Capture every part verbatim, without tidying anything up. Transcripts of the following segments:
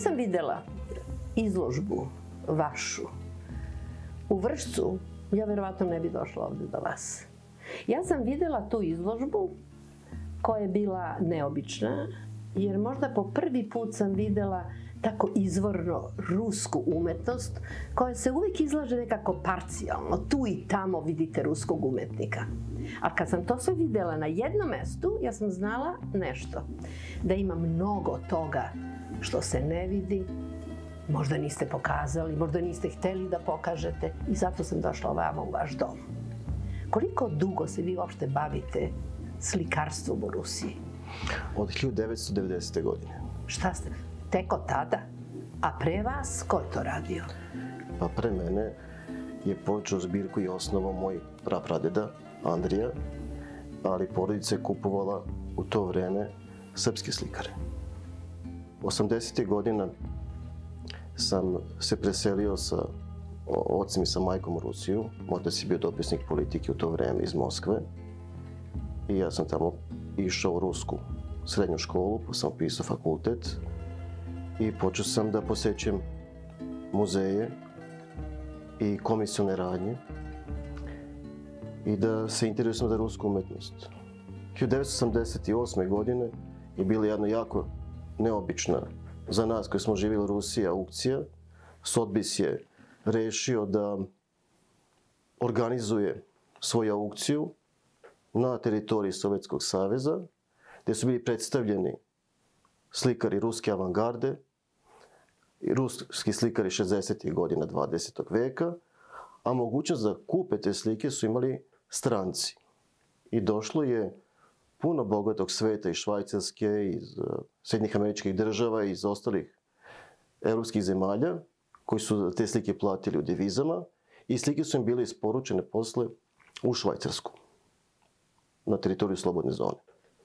nisam videla izložbu vašu u Vršcu, ja verovatno ne bi došla ovdje do vas. Ja sam videla tu izložbu koja je bila neobična, jer možda po prvi put sam videla tako izvorno rusku umetnost koja se uvijek izlaže nekako parcijalno. Tu i tamo vidite ruskog umetnika. A kad sam to sve vidjela na jednom mjestu, ja sam znala nešto. Da ima mnogo toga što se ne vidi, možda niste pokazali, možda niste htjeli da pokažete i zato sam došla ovamo u vaš dom. Koliko dugo se vi uopšte bavite slikarstvom u Rusiji? Od hiljadu devetsto devedesete. godine. Šta ste? Tek od tada? A pre vas, ko je to radio? Pa pre mene je počeo zbirku i osnovao moj prapradeda, Andrija, ali porodica je kupovala u to vreme srpske slikare. osamdesetih godina sam se preselio sa ocem i sa majkom u Rusiju. Moj otac je bio dopisnik politike u to vreme iz Moskve. I ja sam tamo išao u rusku srednju školu, pa sam upisao fakultet i počeo sam da posećujem muzeje i komisione radnje i da se interesujem za rusku umetnost. hiljadu devetsto osamdeset osme. godine je bila jedna jako neobična za nas koji smo živjeli u Rusiji aukcija. Sotbis je rešio da organizuje svoju aukciju na teritoriji Sovjetskog saveza, gdje su bili predstavljeni slikari ruske avangarde, ruski slikari šezdesetih godina dvadesetog veka, a mogućnost da kupe te slike su imali stranci. I došlo je puno bogatog sveta iz Švajcarske, iz Sjedinjenih Američkih Država, iz ostalih evropskih zemalja, koji su te slike platili u devizama i slike su im bile isporučene posle u Švajcarsku, na teritoriju slobodne zone.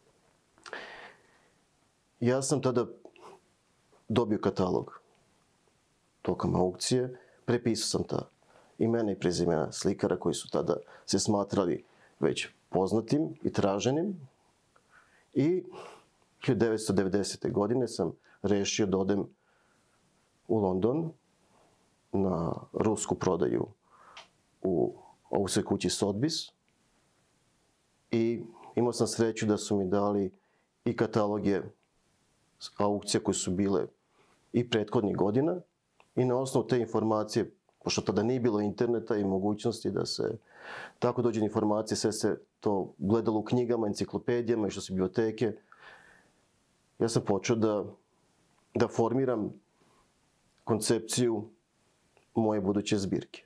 Ja sam tada dobio katalog tokom aukcije, prepisao sam ta imena i prezimena slikara koji su tada se smatrali već poznatim i traženim. I hiljadu devetsto devedesete. godine sam rešio da odem u London na rusku prodaju u aukcijskoj kući Sotbis i imao sam sreću da su mi dali i kataloge aukcija koje su bile i prethodnih godina i na osnovu te informacije, pošto tada nije bilo interneta i mogućnosti da se tako dođe informacije, sve se to gledalo u knjigama, enciklopedijama i što su biblioteke, ja sam počeo da, da formiram koncepciju moje buduće zbirke.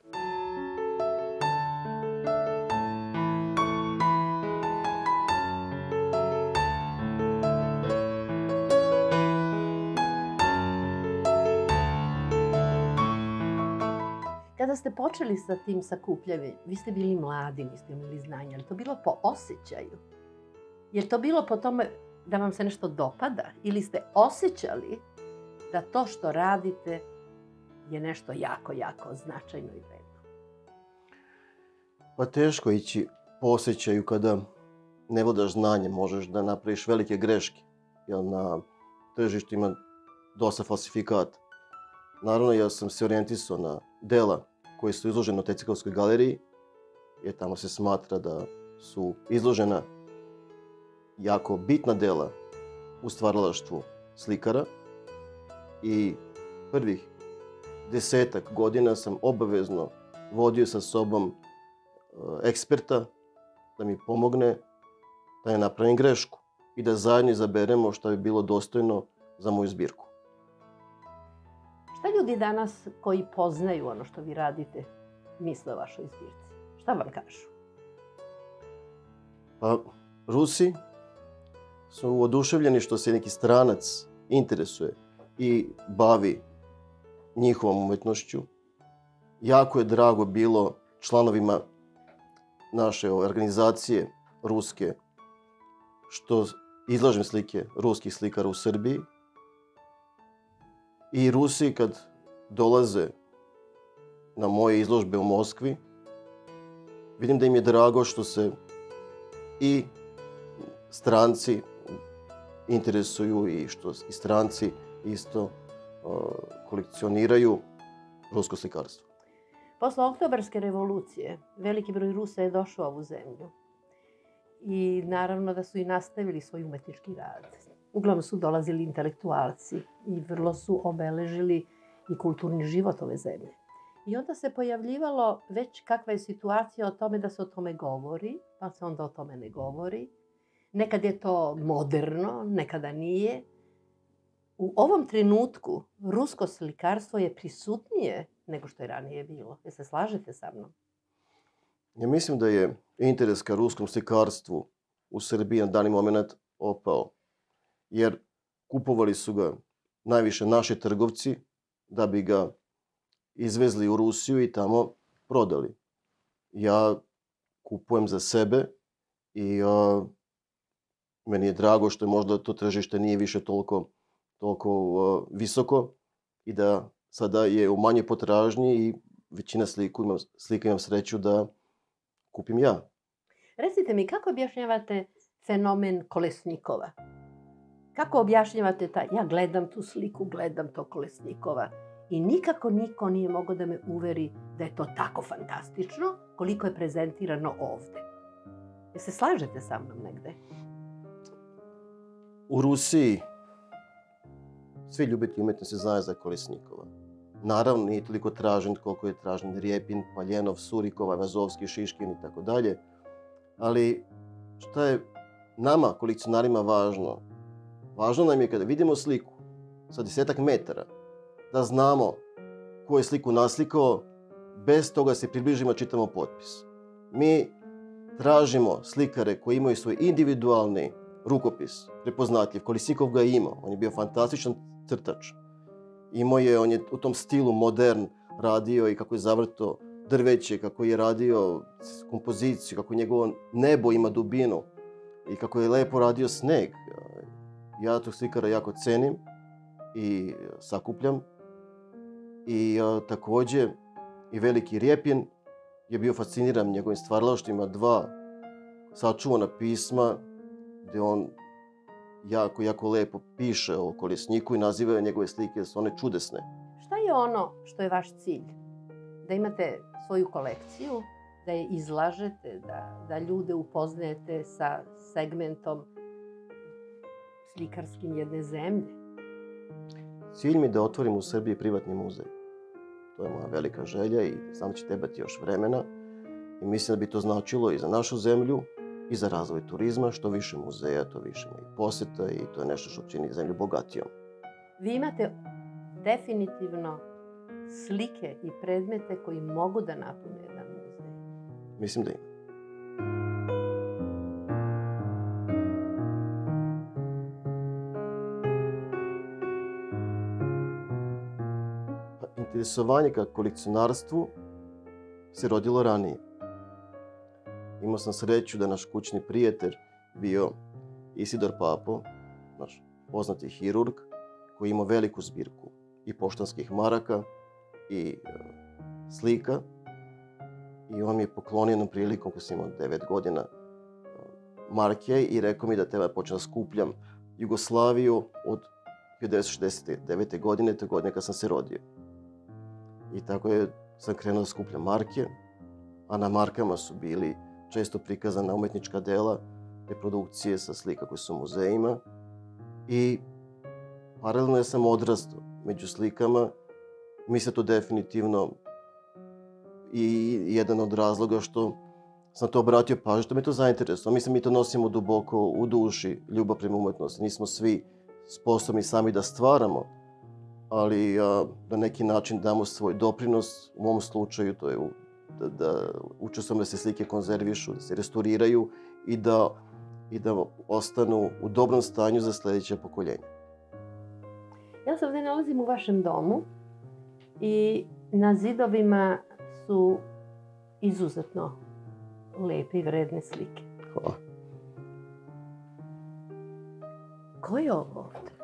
Kada ste počeli sa tim sakupljanjem, vi ste bili mladi, niste imali znanja, ali to bilo po osjećaju? Je li to bilo po tome da vam se nešto dopada? Ili ste osjećali da to što radite je nešto jako, jako značajno i vredno? Pa teško ići po osjećaju kada ne vladaš znanje, možeš da napraviš velike greške, jer na tržištu ima dosta falsifikata. Naravno, ja sam se orijentisao na dela koji su izloženi u Tecikovskoj galeriji, jer tamo se smatra da su izložena jako bitna dela u stvaralaštvu slikara i prvih desetak godina sam obavezno vodio sa sobom eksperta da mi pomogne da ne napravim grešku i da zajedno izaberemo što bi bilo dostojno za moju zbirku. Šta ljudi danas koji poznaju ono što vi radite misle o vašoj zbirci? Šta vam kažu? Pa, Rusi su oduševljeni što se neki stranac interesuje i bavi njihovom umetnošću. Jako je drago bilo članovima naše organizacije ruske što izlažem slike ruskih slikara u Srbiji. I Rusi kad dolaze na moje izložbe u Moskvi, vidim da im je drago što se i stranci interesuju i što i stranci isto kolekcioniraju rusko slikarstvo. Posle Oktobarske revolucije veliki broj Rusa je došao u ovu zemlju. I naravno da su i nastavili svoj umetnički rad. Uglavnom su dolazili intelektualci i vrlo su obeležili i kulturni život ove zemlje. I onda se pojavljivalo već kakva je situacija o tome da se o tome govori, pa se onda o tome ne govori. Nekad je to moderno, nekada nije. U ovom trenutku rusko slikarstvo je prisutnije nego što je ranije bilo. Jel se slažete sa mnom? Ja mislim da je interes ka ruskom slikarstvu u Srbiji na dani moment opao. Jer kupovali su ga najviše naši trgovci da bi ga izvezli u Rusiju i tamo prodali. Ja kupujem za sebe i a, meni je drago što je možda to tržište nije više toliko, toliko a, visoko i da sada je u manje potražnji i većina sliku imam, slika imam sreću da kupim ja. Recite mi, kako objašnjavate fenomen Kolesnikova? Kako objašnjavate taj, ja gledam tu sliku, gledam to Kolesnikova i nikako niko nije mogao da me uveri da je to tako fantastično koliko je prezentirano ovde. Jel se slažete sa mnom negde? U Rusiji svi ljubitelji umetnosti znaju za Kolesnikova. Naravno, nije toliko tražen koliko je tražen Rjepin, Paljenov, Surikov, Vazovski, Šiškin i tako dalje. Ali šta je nama, kolekcionarima, važno? Važno nam je kada vidimo sliku sa desetak metara, da znamo ko je sliku naslikao, bez toga se približimo, čitamo potpis. Mi tražimo slikare koji imaju svoj individualni rukopis, prepoznatljiv. Kolesnikov ga ima, on je bio fantastičan crtač. Imao je, on je u tom stilu modern radio i kako je zavrto drveće, kako je radio kompoziciju, kako njegovo nebo ima dubinu i kako je lepo radio sneg. Ja tog slikara jako cenim i sakupljam. I a, također i veliki Rjepin je bio fasciniran njegovim stvaralaštvima, dva sačuvana pisma gdje on jako, jako lepo piše o Kolesniku i naziva njegove slike da su one čudesne. Šta je ono što je vaš cilj? Da imate svoju kolekciju, da je izlažete, da, da ljude upoznajete sa segmentom slikarskim jedne zemlje? Cilj mi je da otvorim u Srbiji privatni muzej. To je moja velika želja i znam da će trebati još vremena. I mislim da bi to značilo i za našu zemlju i za razvoj turizma. Što više muzeja, to više mojih posjeta i to je nešto što čini zemlju bogatijom. Vi imate definitivno slike i predmete koji mogu da napune jedan muzej. Mislim da ima. Interesovanje ka kolekcionarstvu se rodilo ranije. Imao sam sreću da naš kućni prijatelj bio Isidor Papo, naš poznati hirurg, koji ima veliku zbirku i poštanskih maraka i e, slika. I on mi je poklonio jednom prilikom, kad sam imao devet godina, e, marke i rekao mi da treba početi da skupljam Jugoslaviju od hiljadu devetsto šezdeset devete. godine, te godine kad sam se rodio. I tako je, sam krenuo da skupljam marke, a na markama su bili često prikazana umetnička dela, reprodukcije sa slika koje su u muzejima. I paralelno ja sam odrastao među slikama. Mislim to definitivno i jedan od razloga što sam to obratio pažnju, što me to zainteresovalo. Mislim, mi to nosimo duboko u duši, ljubav prema umetnosti. Nismo svi sposobni sami da stvaramo, ali a, na neki način damo svoj doprinos. U mom slučaju to je u, da, da učestvujem da se slike konzervišu, da se restauriraju i da, i da ostanu u dobrom stanju za sljedeće pokoljenje. Ja se ovdje nalazim u vašem domu i na zidovima su izuzetno lepe i vredne slike. Hvala. Ko je ovo ovdje?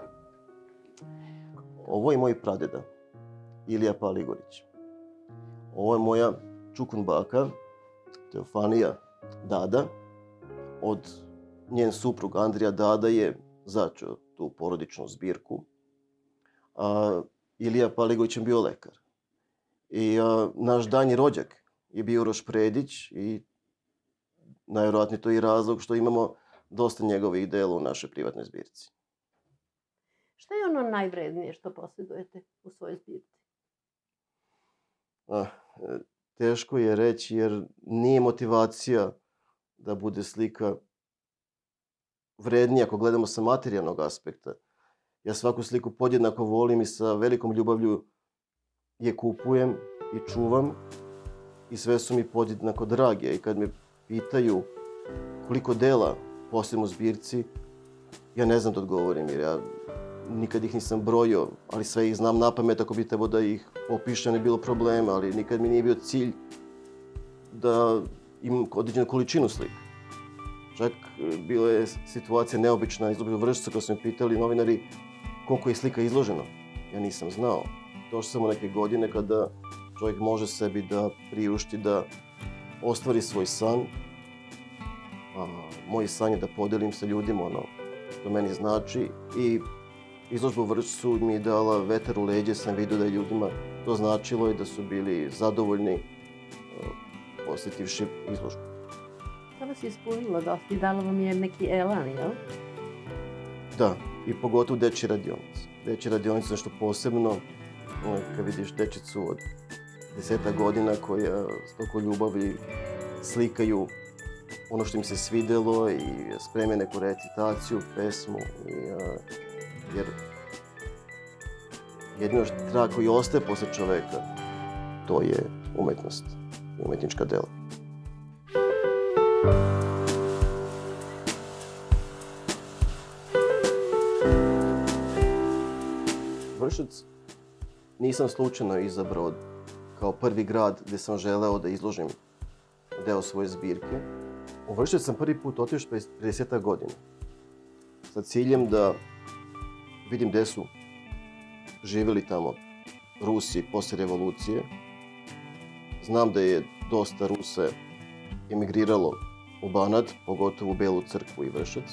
Ovo je moj pradeda, Ilija Paligorić. Ovo je moja čukun baka, Teofanija Dada. Od njen suprug Andrija Dada je začeo tu porodičnu zbirku. A Ilija Paligović je bio lekar. I a, naš danji rođak je bio Uroš Predić i najvjerojatnije to je i razlog što imamo dosta njegovih dela u našoj privatnoj zbirci. Šta je ono najvrednije što posjedujete u svojoj zbirci? Ah, teško je reći jer nije motivacija da bude slika vrednija ako gledamo sa materijalnog aspekta. Ja svaku sliku podjednako volim i sa velikom ljubavlju je kupujem i čuvam i sve su mi podjednako drage. I kad me pitaju koliko dela posjedujem u zbirci, ja ne znam da odgovorim jer ja nikad ih nisam brojio, ali sve ih znam napamet ako bi trebao da ih opišem, ne bilo problema, ali nikad mi nije bio cilj da imam određenu količinu slika. Čak bila je situacija neobična iz Vršca kada su me pitali novinari koliko je slika izloženo. Ja nisam znao. Došao sam u neke godine kada čovjek može sebi da priušti da ostvari svoj san. A, moj san je da podelim sa ljudima ono što meni znači i izložba u Vršcu mi je dala vetar u leđe, sam vidio da je ljudima to značilo i da su bili zadovoljni uh, posjetivši izložbu. To vas je ispunilo dosta i dalo vam je neki elan, jel? Da, i pogotovo dečje radionice. Dečje radionice je nešto posebno, kad vidiš dečicu od deseta godina koja s toliko ljubavi slikaju ono što im se svidelo i spreme neku recitaciju, pesmu. I, uh, jer jedino trag koji ostaje posle čoveka, to je umetnost i umetnička dela. Vršac nisam slučajno izabrao kao prvi grad gdje sam želeo da izložim deo svoje zbirke. U Vršac sam prvi put otišao pre trideset godina sa ciljem da vidim gdje su živjeli tamo Rusi posle revolucije. Znam da je dosta Rusa emigriralo u Banat, pogotovo u Belu crkvu i Vršac.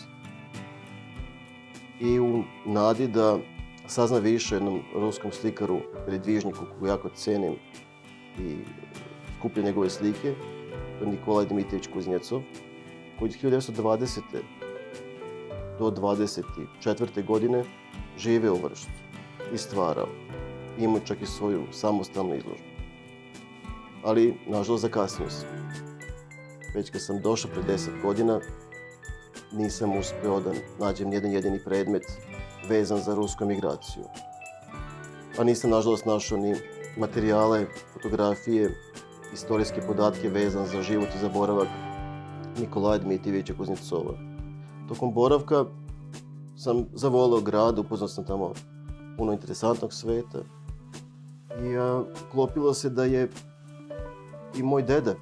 I u nadi da sazna više o jednom ruskom slikaru, predvižniku kogu jako cenim i skuplja njegove slike, to je Nikolaj Dmitrijević Kuznjecov, koji od hiljadu devetsto dvadesete do dvadeset četvrte godine žive u Vršcu i stvarao. Imao čak i svoju samostalnu izložbu. Ali, nažalost, zakasnio sam. Već kad sam došao pre deset godina, nisam uspeo da nađem jedan jedini predmet vezan za rusku emigraciju. A nisam, nažalost, našao ni materijale, fotografije, istorijske podatke vezan za život i za boravak Nikolaja Dmitrijevića Kuznjecova. Tokom boravka sam zavoleo grad, upoznao sam tamo puno interesantnog sveta i a, klopilo se da je i moj deda,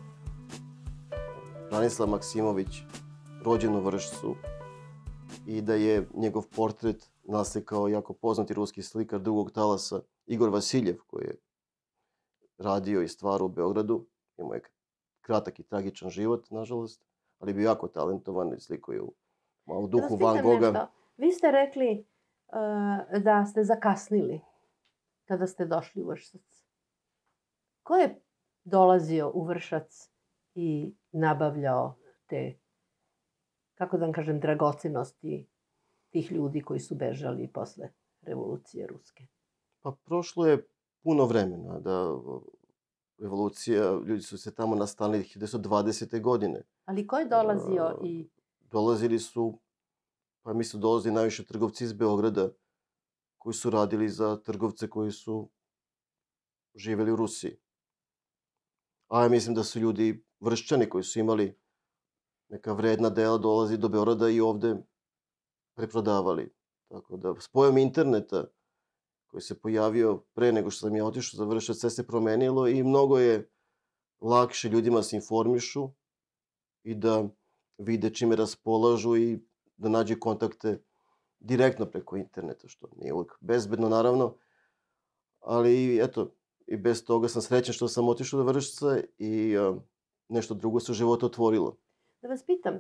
Branislav Maksimović, rođen u Vršcu i da je njegov portret naslikao jako poznati ruski slikar drugog talasa Igor Vasiljev, koji je radio i stvarao u Beogradu. Imao je kratak i tragičan život, nažalost, ali bio jako talentovan i slikao je u malo duhu Van Gogha. Vi ste rekli uh, da ste zakasnili kada ste došli u Vršac. Ko je dolazio u Vršac i nabavljao te, kako da vam kažem, dragocenosti tih ljudi koji su bežali posle revolucije ruske? Pa prošlo je puno vremena da revolucija, ljudi su se tamo nastanili hiljadu devetsto dvadesete godine. Ali ko je dolazio uh, i... Dolazili su, pa mi su dolazili najviše trgovci iz Beograda koji su radili za trgovce koji su živjeli u Rusiji. A ja mislim da su ljudi Vrščani koji su imali neka vredna dela dolazi do Beograda i ovde preprodavali. Tako da, spojom interneta koji se pojavio pre nego što sam ja otišao za Vršac, sve se promenilo i mnogo je lakše ljudima se informišu i da vide čime raspolažu i da nađe kontakte direktno preko interneta, što nije uvijek bezbedno, naravno. Ali, eto, i bez toga sam srećan što sam otišao do Vršca i a, nešto drugo se u životu otvorilo. Da vas pitam, e,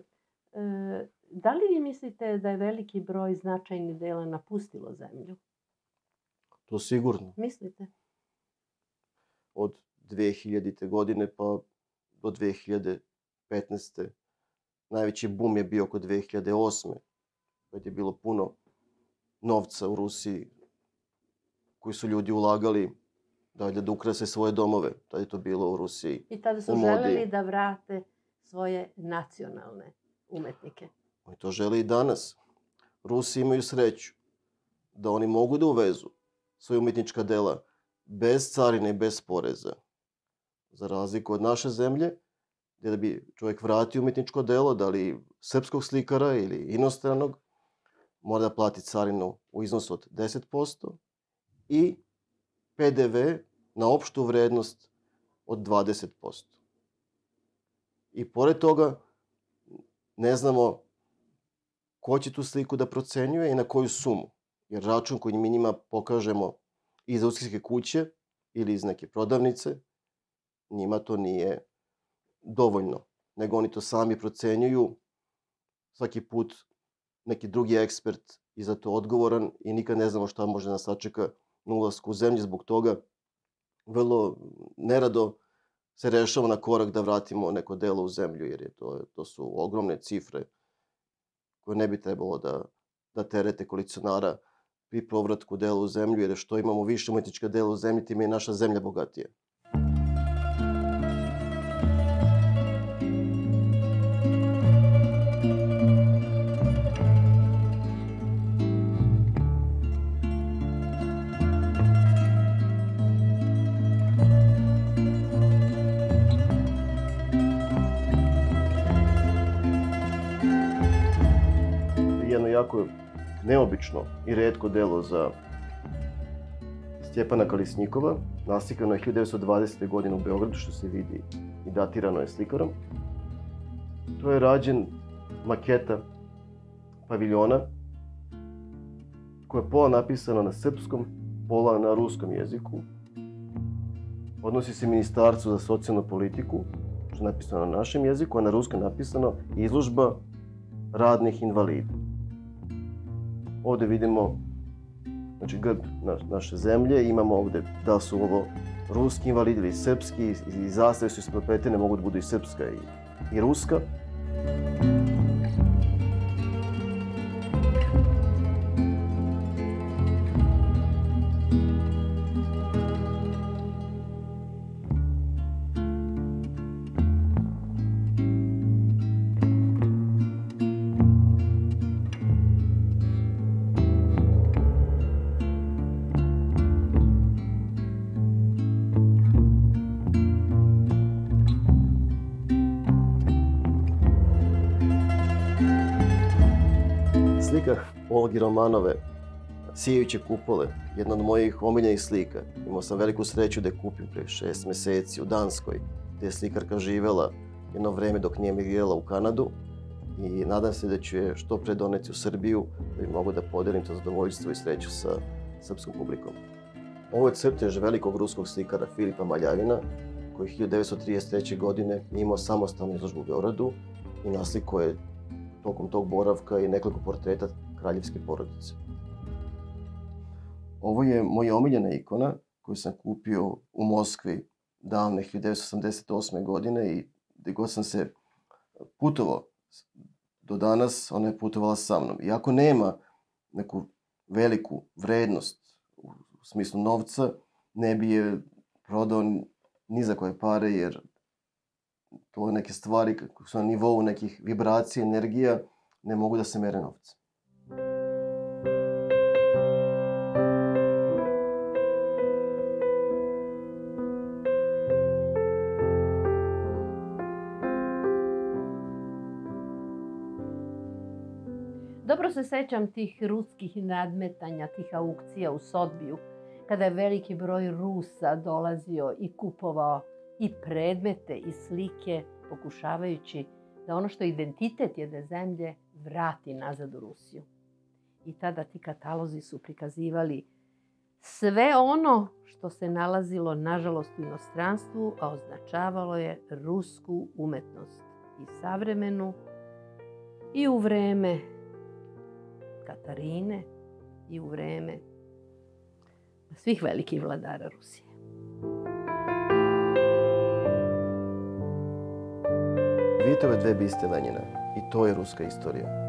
da li vi mislite da je veliki broj značajnih dela napustilo zemlju? To sigurno. Mislite? Od dve hiljadite. godine pa do dve hiljade petnaeste. Najveći bum je bio oko dve hiljade osme. kad je bilo puno novca u Rusiji koji su ljudi ulagali dalje da ukrase svoje domove. Tada je to bilo u Rusiji. I tada su želeli da vrate svoje nacionalne umetnike. Oni to žele i danas. Rusi imaju sreću da oni mogu da uvezu svoje umjetnička dela bez carine i bez poreza. Za razliku od naše zemlje, gdje da bi čovjek vratio umjetničko delo, da li srpskog slikara ili inostranog, mora da plati carinu u iznosu od deset posto i P D V na opštu vrednost od dvadeset posto. I pored toga ne znamo ko će tu sliku da procenjuje i na koju sumu. Jer račun koji mi njima pokažemo iz aukcijske kuće ili iz neke prodavnice, njima to nije dovoljno. Nego oni to sami procenjuju. Svaki put neki drugi ekspert je za to odgovoran i nikad ne znamo šta može nas sačeka na ulasku u zemlju. Zbog toga vrlo nerado se rešava na korak da vratimo neko delo u zemlju, jer je to, to su ogromne cifre koje ne bi trebalo da, da terete kolekcionara pri povratku dela u zemlju, jer što imamo više umetnička dela u zemlji, time je naša zemlja bogatija. Jedno jako neobično i retko delo za Stjepana Kalesnikova. Naslikano je hiljadu devetsto dvadesete. godine u Beogradu, što se vidi i datirano je slikarom. To je rađen maketa paviljona koja je pola napisana na srpskom, pola na ruskom jeziku. Odnosi se Ministarstvu za socijalnu politiku, što je napisano na našem jeziku, a na ruskom je napisano izložba radnih invalida. Ovdje vidimo znači, grb naše zemlje, imamo ovdje da su ovo ruski invalidi ili srpski, i zastave su isprepletene, mogu da budu i srpska i, i ruska. Slika Olgi Romanove, Sijajuće kupole, jedna od mojih omiljenih slika. Imao sam veliku sreću da je kupim pre šest meseci u Danskoj, gdje je slikarka živela jedno vreme dok nije emigrirala u Kanadu i nadam se da ću je što pre doneti u Srbiju da bi mogu da podelim to zadovoljstvo i sreću sa srpskom publikom. Ovo je crtež velikog ruskog slikara Filipa Maljavina, koji hiljadu devetsto trideset treće. godine imao samostalnu izložbu u Beogradu i naslikao je tokom tog boravka i nekoliko portreta kraljevske porodice. Ovo je moja omiljena ikona koju sam kupio u Moskvi davne hiljadu devetsto osamdeset osme. godine i gdje god sam se putovao do danas, ona je putovala sa mnom. Iako nema neku veliku vrednost u smislu novca, ne bi je prodao ni za koje pare, jer to neke stvari koje su na nivou nekih vibracija, energija, ne mogu da se mere novca. Dobro se sećam tih ruskih nadmetanja, tih aukcija u Sotbiju, kada je veliki broj Rusa dolazio i kupovao i predmete i slike, pokušavajući da ono što je identitet jedne zemlje vrati nazad u Rusiju. I tada ti katalozi su prikazivali sve ono što se nalazilo, nažalost, u inostranstvu, a označavalo je rusku umetnost. I savremenu, i u vreme Katarine, i u vreme svih velikih vladara Rusije. Vidite ove dve biste Lenjina i to je ruska istorija.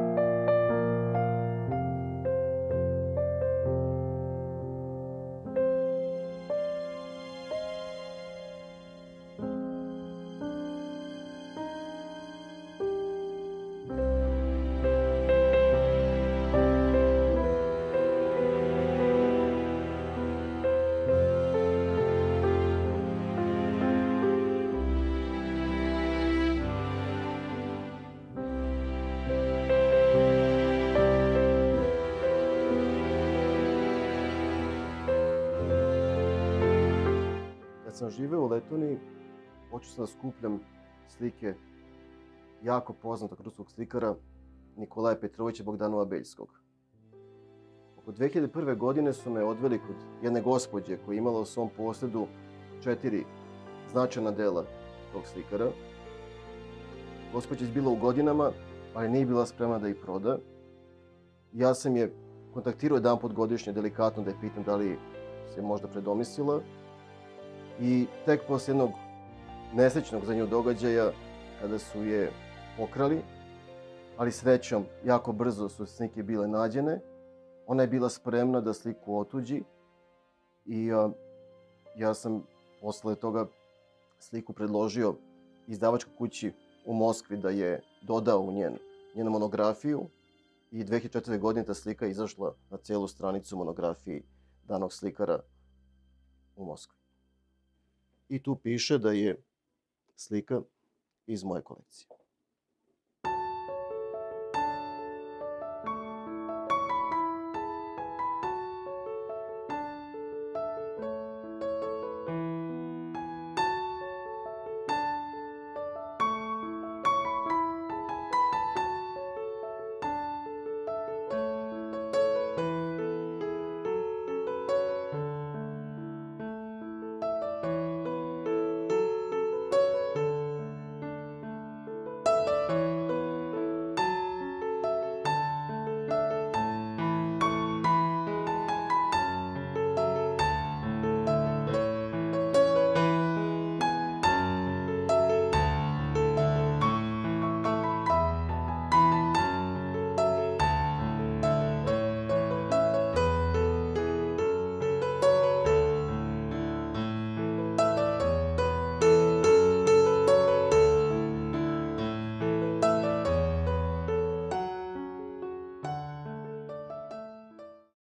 Kad sam živeo u Letoniji, počeo sam da skupljam slike jako poznatog ruskog slikara Nikolaja Petrovića Bogdanova Beljskog. Oko dve hiljade prve. godine su me odveli kod jedne gospođe koja je imala u svom posjedu četiri značajna dela tog slikara. Gospođa je bila u godinama, ali nije bila spremna da ih proda. Ja sam je kontaktirao jedan put godišnje delikatno da je pitam da li se možda predomislila. I tek posle jednog nesrećnog za nju događaja, kada su je pokrali, ali srećom jako brzo su slike bile nađene, ona je bila spremna da sliku otuđi i a, ja sam posle toga sliku predložio izdavačkoj kući u Moskvi da je dodao u njen, njenu monografiju i dve hiljade četvrte. godine ta slika je izašla na celu stranicu monografiji danog slikara u Moskvi. I tu piše da je slika iz moje kolekcije.